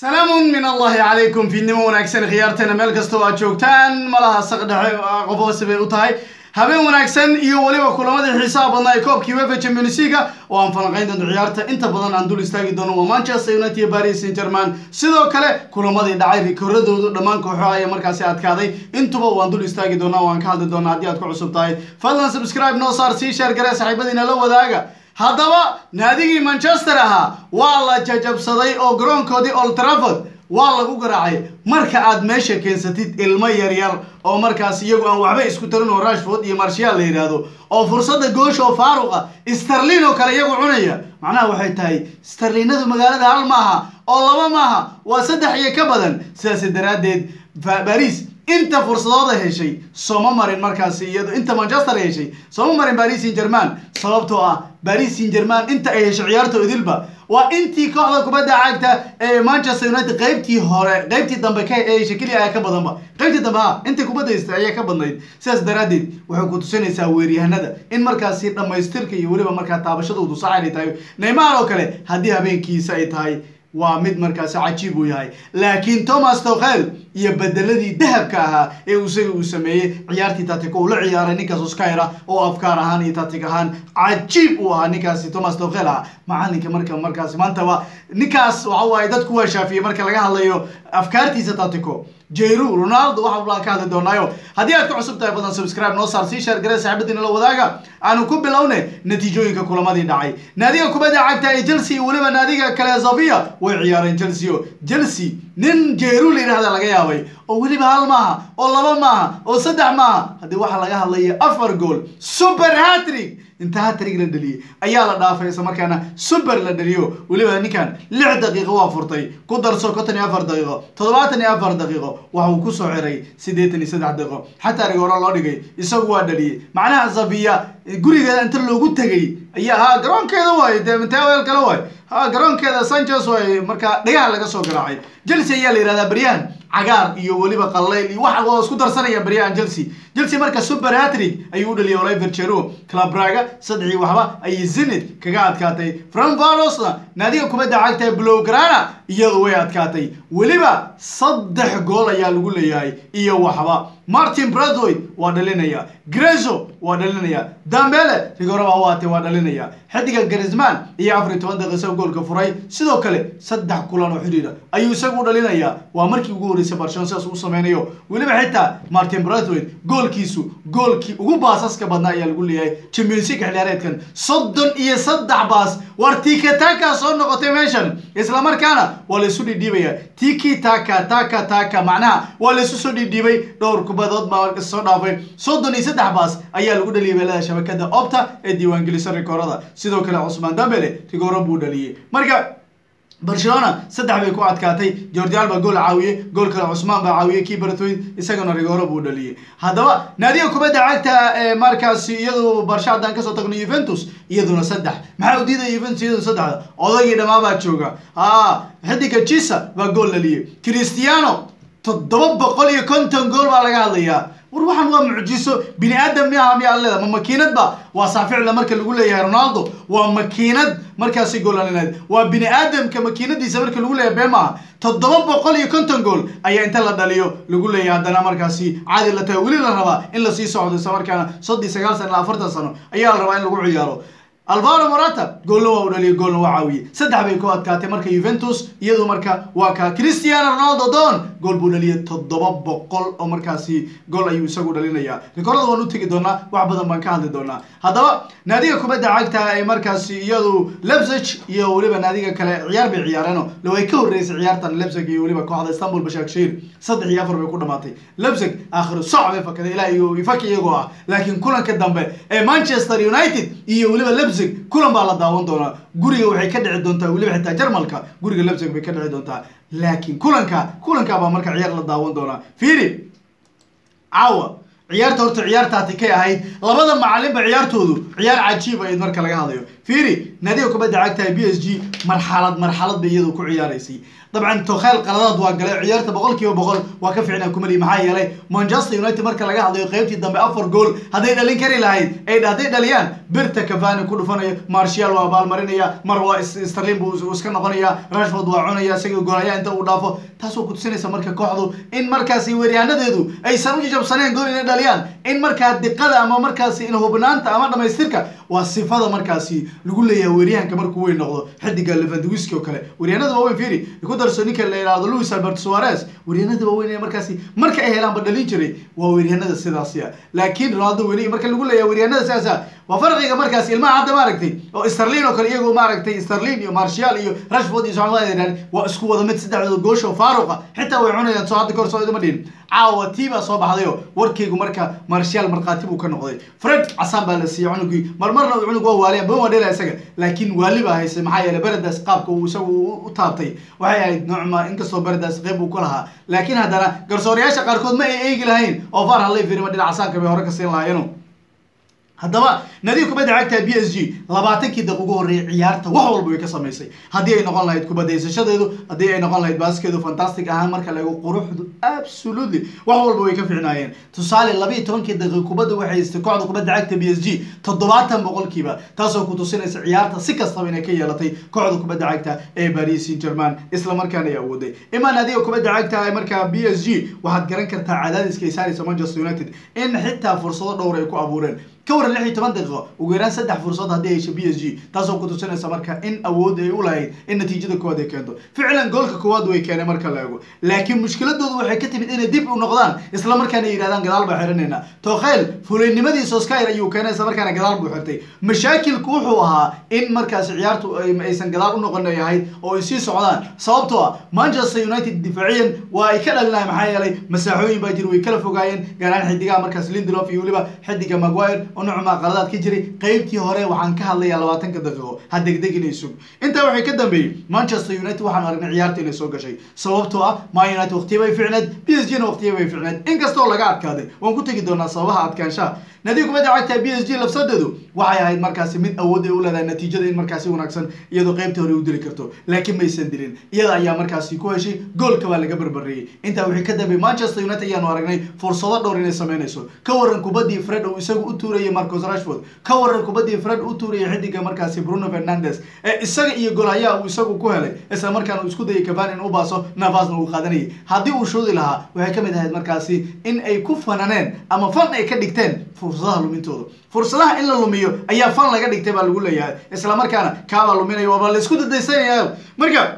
سلام من الله عليكم في النمو وناكسن خيارتنا ملك استوى جوجتان ملها صقدح قفوس بيوتاي هبين وناكسن iyo waliba kulamada xisaabana ay koobkii UEFA Champions League oo aan falanqayn doon ciyaarta inta badan aan dul istaagi doono waa Manchester United iyo Paris Saint-Germain sidoo kale kulamadii dhacay rikoradoodu dhamaan kooxo ay markaasi adkaaday intuba waan dul istaagi doonaa waan ka hadli doonaa hadii aad ku cusub tahay fadlan subscribe noo saar si share garee saaxiibadiina la wadaaga haddaba naadigii Manchester aha waa la jajabsaday oo garoonkoodii Old Trafford waa lagu garaacay marka aad meesha keensatid ilmo yar oo markaas iyagu aan waxba isku tarin oo Rashford iyo Martial la yiraahdo oo fursada goosh oo faaruqa Sterling oo kale iyagu cunaya macnaha waxay tahay Sterlingadu magaalada hal maaha oo laba maaha waa saddex iyo ka badan sidaas daraadeed Paris inta fursadooda heshay sooma marin markaas iyadu inta Manchester heshay sooma marin Paris Saint-Germain sababtoo ah Paris Saint-Germain inta ay heshay ciyaarto idilba waa intii kooxda kubadda cagta ee Manchester United qaybtii dambe ka ay shakili ay ka badanba qaybtii dambe intii kubadda ay ka badnayd sidaas daraadeed waxay ku tusinaysaa weeryahanada in markaas dhamaystirka iyo waliba markaa taabashadoodu saxay tahay Neymar oo kale hadii habeenkiisa ay tahay waa mid markaas cajiib u yahay laakiin Thomas Tuchel iyo bedeladii dahabka ahaa ee uu sameeyay ciyaartii tactical uu la ciyaaray ninkaas Oscar oo afkaar ahaan iyo tactical ahaan cajiib u ahaa ninkaas Thomas Tuchel macalinka markaas maanta waa ninkaas waxa dadku waa shaafiyay marka laga hadlayo afkaartiisa tactical Jeyru Ronaldo waxa uu ka hadli doonaayo hadii aad ku cusub tahay fadlan subscribe noo saar si share garee saaxiibadiina la wadaaga aanu ku bilownay natiijooyinka kulamadii dhacay naadiga kubadda cagta ee Chelsea waliba naadiga kale Sofia way ciyaareen Chelsea nin Jeyru leeyahay laga yaabay oo waliba hal maaha oo laba maaha oo saddex maaha hadii waxa laga hadlayo 4 gool super hat-trick inta hat-trick la dhaliyay ayaa la dhaafay isla markaana super la dhaliyo waliba ninkan 6 daqiiqo waa furtay ku darso 54 daqiiqo 74 daqiiqo waxa uu ku soo xiray 83 daqiiqo xataa rigooro loo dhigay isagu waa dhaliyay macnaha Sofia gurigeeda inta loogu tagay ayaa garoonkeeda way deemtawel kala way garoonkeeda Sanchez way marka dhagaha laga soo garaacay Chelsea ayaa la yiraahdaa Brian cagaar iyo waliba qallayl iyo waxa uu isku darsanaya Brian Chelsea marka super hat-trick ayuu u dhaliyay Oliver Giroud Club Brugge saddex waxba ay Zenit kaga adkaatay Frankfurt naadiga kubadda cagta Blaugrana iyadu way adkaatay waliba saddex gool ayaa lagu leeyahay iyo waxba Martin Braithwaite waa dhalinaya Grezzo waa dhalinaya Dembele rigoro waa dhalinaya xidiga Griezmann iyo 14 daqiiqo goolka furay sidoo kale saddex kulan oo xiriir ayuu isagu dhalinaya waa markii ugu horeysay Barcelona uu sameeyo waliba xitaa Martin Braithwaite goolkii ugu baasaska badnaa ayaa lagu leeyahay Champions League xilciyaareedkan 33 baas war tiki-taka soo noqotay meeshan isla markaana waa la isu dhidhiibaya tiki-taka macnaha waa la isu soo dhidhiibay dhowr kubadood baa soo dhaafay 33 baas ayaa lagu dhaliyay meelaha shabakada Opta ee diiwaan gelisay rikoorada sidoo kale Ousmane Dembele rikooro buu dhaliyay marka Barcelona saddex bay ku adkaatay Jordi Alba gool caawiye gool kale Ousmane baa caawiyay kii Braithwaite isagana rigooro buu dhaliyay haddaba naadiga kubadda cagta ee markaas iyadu Barcelona ka soo tagno Juventus iyaduna saddex maxaa u diiday Juventus iyaduna saddex odagii dhamaaba jooga xidiga Chisa baa gool dhaliyay Cristiano 750 gool baa laga hadlayaa war waxan waa mucjiso bini aadam miyaa leedahay ma makiinad ba waa saaficla marka lagu leeyahay Ronaldo waa makiinad markaas goolanayd waa bini aadamka makiinadiisa marka lagu leeyahay bema 750 gool ayaa inta la dhaliyo lagu leeyahay hadana markaas caadi la tahay wali la rabaa in la sii socdo isla markaana 39 sano 40 sano ayaa la rabaa in lagu ciyaaro Alvaro Morata gool waa u dhaliyay gool waa caawiyay saddex bay ku adkaatay marka Juventus iyadu marka waa ka Cristiano Ronaldo gool buu dhaliyay 700 oo markaasi gool ayuu isagu dhalinaya rikoorada waan u tagi doonaa wax badan baan ka hadli doonaa haddaba naadiga kubadda cagta ay markaasi iyadu Leipzig iyo waliba naadiga kale ciyaar bay ciyaareen way ka horeysay ciyaartan Leipzig iyo waliba kooxda Istanbul Başakşehir 3-4 bay ku dhamaatay Leipzig aakhir saac bay fakaday ilaa iyo iyagu laakiin kulanka dambe ee Manchester United iyo waliba kulan baa la daawan doonaa guriga waxay ka dhici doontaa waliba xitaa Jarmalka guriga Leipzig bay ka dhici doontaa laakiin kulanka baa marka ciyaar la daawan doonaa fiiri ciyaarta horta ciyaartaati ka ahayd labada macallin ba ciyaartoodu ciyaar cajiib ah marka laga hadlayo فيري نادي كبدا عقتها بي اس جي مرحلة بيدو كعياريسي طبعا توخيل قرارات واقع عيارته بقول كيو بقول وكفعنا كملي معايا لي مانشستر يونايتد marka laga hadlayo qaybtii dambe 4 gool haday dhalin kari lahayd ay haday dhaliyaan birta Cavani ku dhufanayo Martial waa baal marinaya Marwa Sterling buu iska noqonaya Rashford waa cunaya isaga goolaya inta uu dhaafo taas oo ku tusinaysa marka kooxdu in markaasi weeryaanadeedu ay san u jabsaneen gool inay dhaliyaan in marka diqada ama markaasi in hubnaanta ama dhameystirka waa sifada markaasi lagu leeyahay weeryahanka markuu weyn noqdo xidiga Lewandowski oo kale weeryaanada waa weyn fiiri ku darso ninka la yiraahdo Luis Alberto Suarez weeryaanada waa weyn markaasi marka ay helaan badalin jiray waa weeryaanada sidaas ah laakiin Ronaldo weyn marka lagu leeyahay weeryaanada sidaas waa farqiga markaas ilmaha hadda maaragtay oo Sterling oo kale iyagu maaragtay Sterling iyo Martial iyo Rashford iyo Sanchez waa isku wada mid saddexdood goosho faaruqa xitaa way cunayaan soo hadda korsoo idama dhin caawa tiiba soo baxdayo warkaygu marka Martial marqaati buu ka noqday Fred Asan baa la siiyay cunugi marmarna cunug waa waaliya baa wadela isaga laakiin waali baa haysay maxaa yeelay Baradaas qaabka uu isagu u taabtay waxay ahayd noocma inkastoo Baradaas qayb uu ku lahaa laakiin haddana garsoorayaasha qaarkood ma ay eegi lahayn oo far halay fiirma dhinaca Asanka bay hore ka siin lahaayeen haddaba nadiif kubadda cagta PSG 20 daqiiqo ugu horeeyay ciyaarta wax walba way ka sameysay hadii ay noqon lahayd kubadaysadeedu hadii ay noqon lahayd baaskeedu fantastic ahaan marka lagu quruxdu absolutely wax walba way ka fiicnaayeen tusaale 12 daqiiqo kubadda waxay istay kooxda kubadda cagta PSG 70% taas oo ku tusinaysa ciyaarta si kastaba inay ka yeelatay kooxda kubadda cagta ee Paris Saint-Germain isla markaana ay awooday imaan nadiif kubadda cagta ay marka PSG waxaad garan kartaa cadaadiska ay saaraysa Manchester United in xitaa fursado dhowr ay ku abuureen كور اللي 16 دقيقة وغيران 3 فرصات هذه ايش بي اس جي تاسو كنتو سنه marka in awood ay u lahayd in natiijada koowaad ay keento ficlan goolka koowaad way keenay marka la eego laakiin mushkiladoodu waxay ka timid inay dib u noqdaan isla markaana ay yiraahdaan gadaal ba xiranayna Tuchel fulinnimadii Solskjaer ayuu keenay isla markaana gadaal buu xirtay mashaakilku wuxuu ahaa in markaas ciyaartu aysan gadaal u noqon yahay oo ay sii socdaan sababtoo ah Manchester United difaaciyan waa ay ka dhalinayaan maxaa yeelay masaaxooyin baa jir way kala fogaayeen gaaraan xidiga markaas Lindelof iyo waliba xidiga Maguire ونوع قرارات كجري قيبتي هوري وحن كهالي 20 دقيقة هدقدق إنه يسوق أنت وحي كدنبي مانشستر يونايتد وحن أرجع عيارتي إنه يسوق شيء صوبتها ما يونايتد وقتي بيفعند بي اس جي وقتي بيفعند إنك استول لقعد كذا وأنكم تجدون صباح عاد كان شا ناديكم بدأ عاد بي اس جي لفسددوا وحي هاي المركز من أود يقول هذا النتيجة إن مركزي ونكسن يدو قيبته هوري ودري كرتو لكن ما يسندلين يلا يا مركزي كويشي جول كمان قبل بري أنت وحي كدنبي مانشستر يونايتد يا نوارجني فرصة دورين سمينيسو كورن كوبدي فريد ويسوق أتوري ماركوس راشفورد كورن كوبدي فريد أتوري حديقة مركزي برونو فرنانديز إسقى يقولها ويسوق كوهله إسا مركان ويسكو دي كفان إن أوباسو نافاز نوقادني هذه وشود لها وهكذا هذا مركزي إن أي كفنانين أما فن أي كديكتين فرصة لو من تودو فرصة إلا لو ميو أي فن لقى ديكتين بالقول يا إسلام مركانا كابا لو من يوبا لسكو دي سنة مركا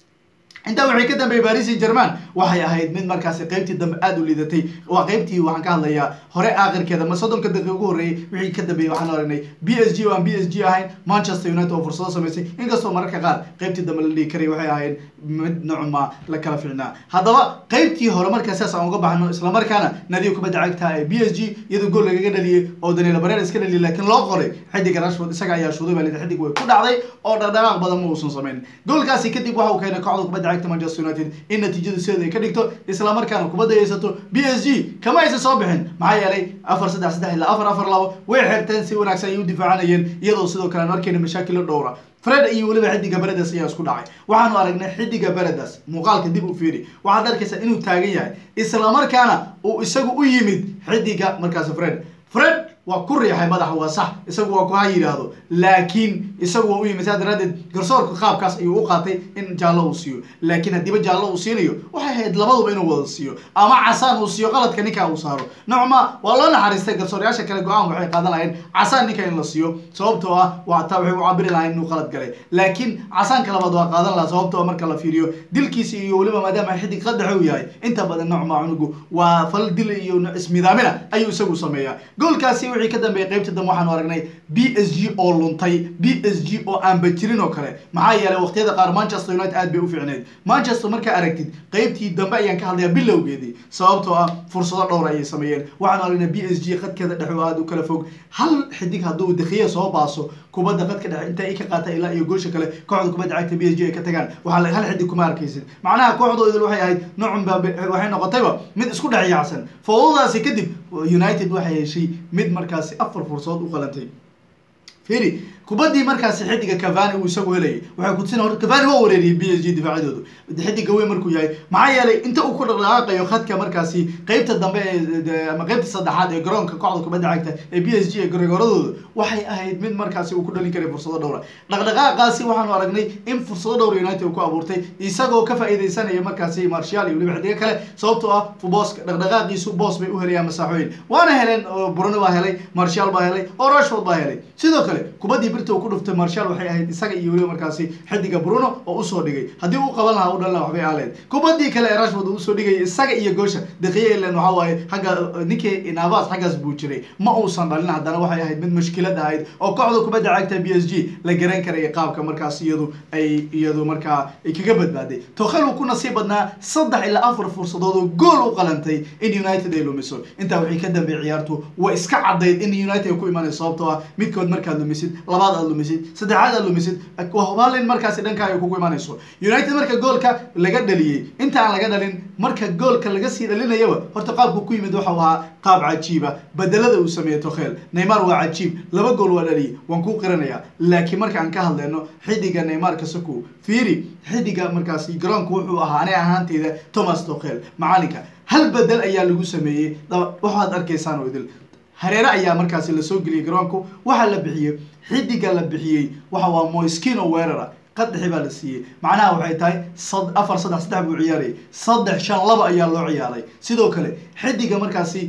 انت وحي كدن بباريس سان جيرمان waxay ahayd mid markaas qaybtii dambe aad u liidatay waa qaybtii waxaan ka hadlayaa hore aakhirkeeda ma 30 daqiiqo ugu horeeyay wixii ka dambeeyay waxaan oranay PSG waan PSG ahayn Manchester United oo fursado sameysay inkastoo mararka qaar qaybtii dambe la dhigi karay waxay ahayd mid noocma la kala fiicnaa hadaba qaybtii hore markaas aan uga baxno isla markaana nadiif kubadda cagta ee PSG iyadoo gool laga dhaliyay oo Daniel Barreira iska dhaliyay laakiin loo qoray xidiga Rashford isaga ayaa shuuday baa xidig way ku dhacday oo dhaqdhaqaaq badan ma uusan sameyn goolkaasi kadib waxa uu keenay kooxda kubadda cagta Manchester United in natiijadu siday ka dhigto isla markaana kubadda haysato PSG kama aysan soo bixin maxaa yeelay 4-3-3 ilaa 4-4-2 way xirteen si wanaagsan ay u difaacanayeen iyadoo sidoo kale markayna mashaakil dhowra Fred iyo waliba xidiga Baradaas ayaa isku dhacay waxaanu aragnay xidiga Baradaas muuqaalka dib u fiiri waxaad arkaysaa inuu taagan yahay isla markaana uu isagu u yimid xidiga markaas Fred waa ku riixay madaxa waa sax isagu waa ku hayiraado laakiin isagu waa u yimid saadaradeed garsoorka qaabkaas ayuu u qaatay in jaallo uu siiyo laakiin hadiiba jaallo uu siinayo waxay ahayd labaduba inuu wada siiyo ama casaan uu siiyo qaladka ninka uu saaro noocma waa loo naxariistay garsoorayaasha kale go'aan waxay qaadan lahayn casaan ninka in la siiyo sababtoo ah waa taa waxay u cabiri lahayn inuu qalad galay laakiin casaanka labaad waa qaadan lahaa sababtoo marka la fiiriyo dilkiisa iyo waliba maadaama xidig qadax uu yahay inta badan noocma cunugu waa fal dil iyo ismidaamina ayuu isagu sameeyaa goolkaasi wixii ka dambeeyay qaybta dam waxaan aragnay PSG oo luntay PSG oo aan bajirin oo kale maxaa yeelay waqtiyada qaar Manchester United aad bay u fiicneed Manchester marka aragtid qaybtii dambe ayaan ka hadlayaa bilowgeedii sababtoo ah fursado dhowr ay sameeyeen waxaan aragnay PSG qadkeeda dhaxo aad u kala fog hal xidig haduu daqiiqo soo baaso kubadda qadka dhexe inta ay ka qaatay ilaa iyo goosha kale kooxda kubadda cagta PSG ay ka tagaan waxa hal xidig kuma arkaysid macnaha kooxdoodu waxay ahayd noocba waxay noqotayba mid isku dhaxyacsan fawdadaasi kadib United waxay heshay mid markaas 4 fursad u qalantay فيري kubadii markaasi xidiga Cavani uu isagu helay waxay ku tusina Cavani waa wareeriyay PSG difaacadoodu xidiga weyn markuu yahay maxaa yeelay inta uu ku dhaqaaqayo khadka markaasi qaybta dambe ama qaybta saddexaad ee garoonka kooxda kubadda cagta ee PSG ee garoonadoodu waxay ahayd mid markaasi uu ku dhalin karay fursado dhowr ah dhaqdhaqaaqaasi waxaanu aragnay in fursado dhowr United uu ku abuurtay isagoo ka faa'iideysanaya markaasi Martial iyo waliba xidiga kale sababtoo ah Fuboska dhaqdhaqaaqiisu boos bay u helayaan masaaxooyin waana heleen Bruno baa helay Martial baa helay oo Rashford baa helay sidoo kale kubadii birta uu ku dhuftay Martial waxay ahayd isaga iyo waliba markaasi xidiga Bruno oo u soo dhigay hadii uu qaban lahaa u dhalin lahaa waxbay aaleed kubadii kale Rashford uu soo dhigay isaga iyo goosha daqiiqo ilaa waxa waaye xagga ninkii Navas xaggaas buu jiray ma uusan dhalin haddana waxay ahayd mid mushkilad ahayd oo kooxda kubadda cagta PSG la garan karay qaabka markaas iyadu markaa ay kaga badbaaday Tuchel uu ku nasiib badnaa 3 ilaa 4 fursadood oo gool u qalantay in United ay lumiso inta wixii ka dambeeyay ciyaartu waa iska cadeyd in United ku imaanay sababtoo ah midkood markaad lumisid labaad aad lumisid saddexaad aad lumisid waa hubaalin markaas dhankaaga kugu imaanayso United marka goolka laga dhaliyay inta aan laga dhalin marka goolka laga sii dhalinayaba horta qaabku ku yimid waxa waa qaab cajiib ah badalada uu sameeyay Tuchel Neymar waa cajiib laba gool waa dhaliyay waan ku qiranayaa laakiin marka aan ka hadlayno xidiga Neymar ka soo fiiri xidiga markaas garoonku wuxuu ahaa anay ahaanteeda Thomas Tuchel macalinka hal badal ayaa lagu sameeyay waxaad arkaysaan oo idil hareere ayaa markaas la soo galiyay garoonku waxa la bixiyay xidiga la bixiyay waxa waa Moiskino weerara qadxi baa la siiyay macnaha waxay tahay 4-3-3 buu ciyaaray 3-5-2 ayaa loo ciyaaray sidoo kale xidiga markaasi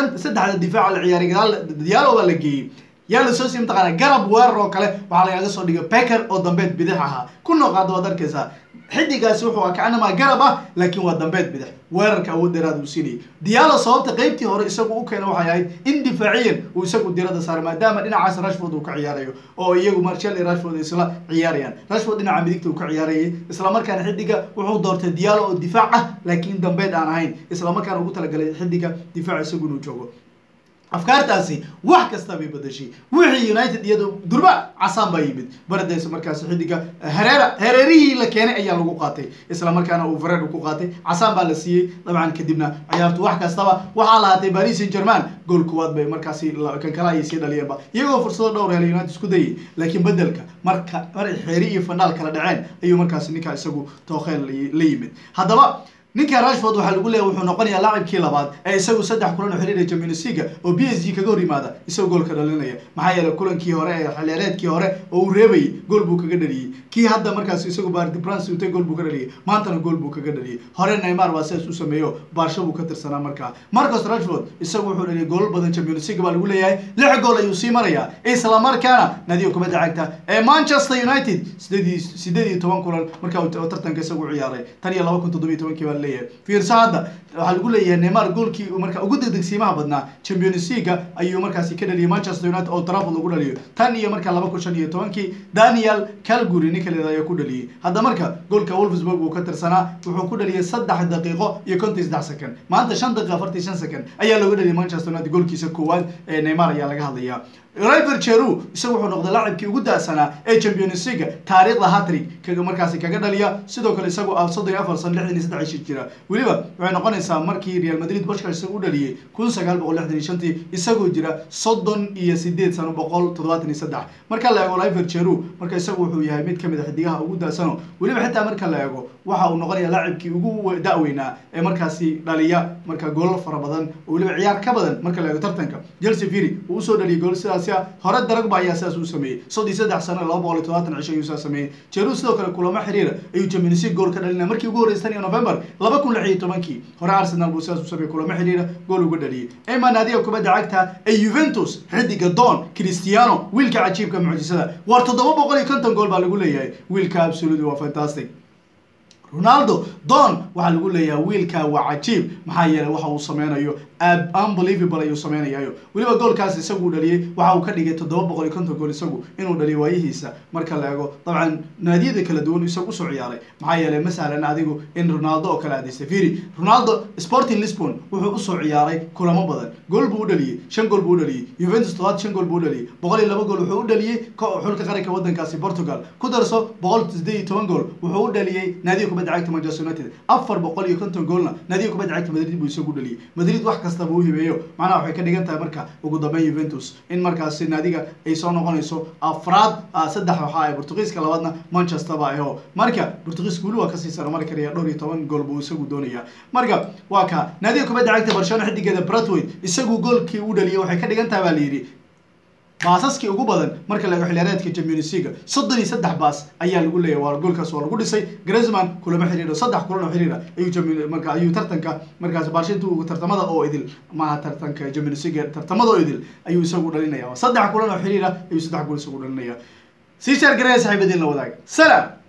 3 difaac la ciyaaray Diallo waa la geeyay yaa la soo siimta qana garab weerar oo kale waxa laga soo dhigay Becker oo dambeed bidix ahaa ku noqdo wad arkaysa xidigaasi wuxuu kaanama garab ah laakiin waa dambeed bidix weerarka awood dheeraad uu siinay Diallo sababta qaybtii hore isagu u keenay waxay ahayd in difaaciyan uu isagu diirada saaray maadaama dhinacaas Rashford uu ka ciyaarayo oo iyagu Martial iyo Rashford isla ciyaarayaan Rashford dhinaca midigta uu ka ciyaarayay isla markaana xidiga wuxuu doortay Diallo oo difaac ah laakiin dambeed aan ahayn isla markaana ugu talagalay xidiga difaac isagu inuu joogo afkaartaasi wax kasta bay badashay wixii United iyadu durba casaan baa yimid baradaysa markaas xidiga Herrera la keenay ayaa lagu qaatay isla markaana uu Fred ku qaatay casaan baa la siiyay dabcan kadibna ciyaartu wax kastaba waxa la hatay Paris Saint-Germain gool kuwaad bay markaas kan kala ay sii dhaliyeen iyagoo fursado dhowr helay United isku dayay laakiin bedelka marka Herrera iyo Fandal kala dhaceen ayuu markaas ninka isagu Tuchel la yimid hadaba ninka Rashford waxa lagu leeyahay wuxuu noqonayaa laacibkii labaad ee isagu 3 kulan oo xiriir ee Champions League oo PSG kaga hor yimaada isagoo gool ka dhalinaya maxaa yeelay kulankii hore ee xilliyeedkii hore oo uu reebay gool buu kaga dhaliyay kii hadda markaas isagu Bardi France uu gool buu ka dhaliyay maantana gool buu kaga dhaliyay hore Neymar waa saas u sameeyo Barca buu ka tirsanaa markaa Marcus Rashford isagu wuxuu dhaliyay gool badan Champions League baa lagu leeyahay 6 gool ayuu sii maraya isla markaana nadiga kubadda cagta ee Manchester United 18 kulan markaa uu tartanka isagu ciyaaray tan iyo 2017 fiirsada waxa lagu leeyahay Neymar goolkii uu markaa ugu degdegsiimaha badnaa Champions League ayuu markaas ka dhaliyay Manchester United oo Trafford lagu dhaliyo tan iyo markaa 2015 Daniel Calgary ninka ayaa ku dhaliyay hadda marka goolka Wolfsburg uu ka tirsanaa wuxuu ku dhaliyay 3 daqiiqo iyo 53 second maanta 5 daqiiqo 45 second ayaa lagu dhaliyay Manchester United goolkiisa koowaad ee Neymar ayaa laga hadlayaa Oliver Giroud isagu wuxuu noqday laacibkii ugu daasanaa ee Champions League taariikhda hat-trick kaga markaas kaga dhaliya sidoo kale isagu 34 san 63 jira waliba waxay noqonaysaa markii Real Madrid Busquets isagu u dhaliyay 1965 isagu jira 38 san 173 marka la eego Oliver Giroud marka isagu wuxuu yahay mid kamid ah xidigaha ugu daasano waliba xitaa marka la eego waxa uu noqonayaa laacibkii ugu daaweynaa ee markaasi dhaliya marka gool fara badan waliba ciyaar ka badan marka la eego tartanka Chelsea Fury uu soo dhaliyay gool sidaas hore darag baa ayaa saas u sameeyay 3 sano 270 ayuu saas sameeyay Giroud sidoo kale kulamo xiriir ayuu Champions League gool ka dhalinay markii ugu horeysay November 2016 hore Arsenal buu saas u sameeyay kulamo xiriir gool ugu dhaliyay Emma naadiga kubadda cagta ee Juventus xidiga Don Cristiano wiilka cajiibka mucjisada war 750 gool baa lagu leeyahay wiilka absolutely waa fantastic Ronaldo Don waxa lagu leeyahay wiilka waa cajiib maxaa yeelay waxa uu sameynayo unbelievable ayuu sameynayo waliba goolkaas isagu dhaliyay waxa uu ka dhigay 750 gool isagu inuu dhaliyo waayihiisa marka la eego dabcan naadiyada kala duwan isagu soo ciyaaray maxaa yeelay masalan adigu in Ronaldo oo kala adeystay Fury Ronaldo Sporting Lisbon wuxuu u soo ciyaaray kulamo badan gool buu dhaliyay 5 gool buu dhaliyay Juventus 5 gool buu dhaliyay 102 gool wuxuu u dhaliyay xulka qaranka wadankaasi Portugal ku darso 118 gool wuxuu u dhaliyay naadiga kubadda cagta Manchester United 450 goolna naadiga kubadda cagta Madrid buu isagu dhaliyay Madrid wax kasta buu hibeeyo macnaha waxay ka dhigan tahay marka ugu dambeyn Juventus in markaas naadiga ay soo noqonayso afraad saddex waxa ay Portugiiska labaadna Manchester baa aho marka Portugiisku wali waa ka sii sar mar kale 12 gool buu isagu doonaya marka waa ka naadiga kubadda cagta Barcelona xidigeeda Braithwaite isagu goolkii uu dhaliyay waxay ka dhigan tahay baa la yiri baasaskii ugu badan marka laga xilaareedka Champions League 33 baas ayaa lagu leeyahay waa goolkaas oo lagu dhisay Griezmann kulama xiriiro 3 kulan oo xiriira ayuu tartanka markaas Barcelona uu tartamada oo idil ma tartanka Champions League tartamada oo idil ayuu isagu dhalinaya 3 kulan oo xiriira ayuu 3 gool isagu dhalinaya si shar gareey saaxiibadiina wadaag salaam